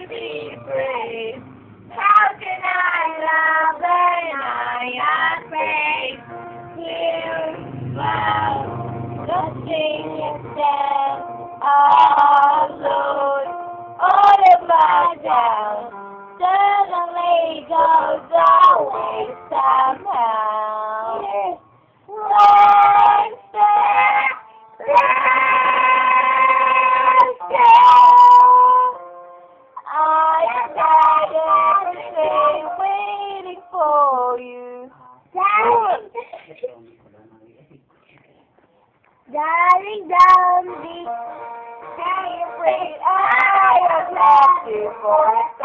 be free. How can I love when I am afraid? Here, well, the thing is dead, alone, all of myself, suddenly goes away somehow. One step, I had everything waiting for you. Darling, don't be afraid. I have left you for